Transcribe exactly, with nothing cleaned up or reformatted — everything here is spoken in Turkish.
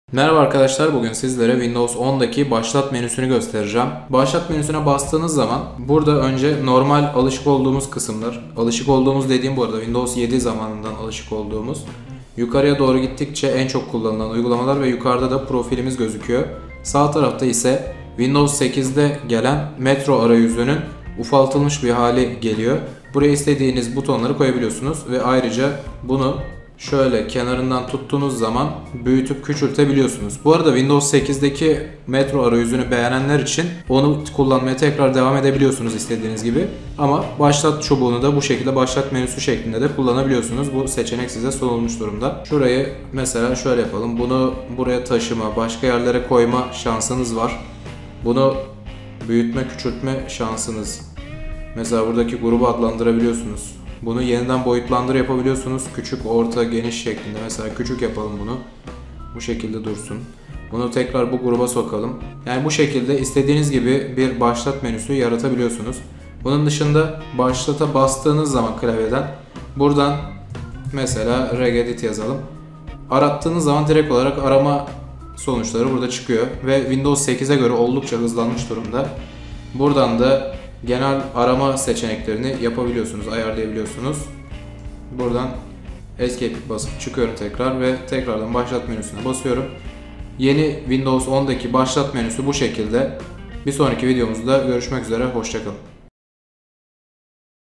Merhaba arkadaşlar, bugün sizlere Windows ondaki başlat menüsünü göstereceğim. Başlat menüsüne bastığınız zaman burada önce normal alışık olduğumuz kısımlar, alışık olduğumuz dediğim bu arada Windows yedi zamanından alışık olduğumuz. Yukarıya doğru gittikçe en çok kullanılan uygulamalar ve yukarıda da profilimiz gözüküyor. Sağ tarafta ise Windows sekizde gelen Metro arayüzünün ufaltılmış bir hali geliyor. Buraya istediğiniz butonları koyabiliyorsunuz ve ayrıca bunu şöyle kenarından tuttuğunuz zaman büyütüp küçültebiliyorsunuz. Bu arada Windows sekizdeki Metro arayüzünü beğenenler için onu kullanmaya tekrar devam edebiliyorsunuz istediğiniz gibi. Ama başlat çubuğunu da bu şekilde başlat menüsü şeklinde de kullanabiliyorsunuz. Bu seçenek size sunulmuş durumda. Şurayı mesela şöyle yapalım. Bunu buraya taşıma, başka yerlere koyma şansınız var. Bunu büyütme, küçültme şansınız. Mesela buradaki grubu adlandırabiliyorsunuz. Bunu yeniden boyutlandır yapabiliyorsunuz. Küçük, orta, geniş şeklinde. Mesela küçük yapalım bunu. Bu şekilde dursun. Bunu tekrar bu gruba sokalım. Yani bu şekilde istediğiniz gibi bir başlat menüsü yaratabiliyorsunuz. Bunun dışında başlata bastığınız zaman klavyeden buradan mesela regedit yazalım. Arattığınız zaman direkt olarak arama sonuçları burada çıkıyor. Ve Windows sekize göre oldukça hızlanmış durumda. Buradan da genel arama seçeneklerini yapabiliyorsunuz, ayarlayabiliyorsunuz. Buradan Escape basıp çıkıyorum tekrar ve tekrardan başlat menüsüne basıyorum. Yeni Windows ondaki başlat menüsü bu şekilde. Bir sonraki videomuzda görüşmek üzere, hoşça kalın.